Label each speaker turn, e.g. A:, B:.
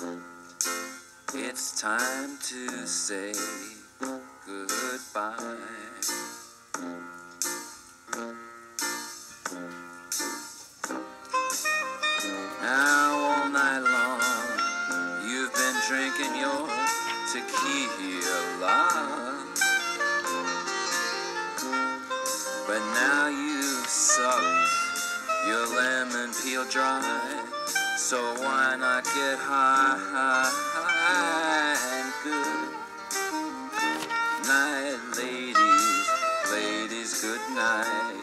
A: It's time to say goodbye. Now all night long you've been drinking your tequila, but now you've sucked your lemon peel dry. So why not get high and good night, ladies, ladies, good night.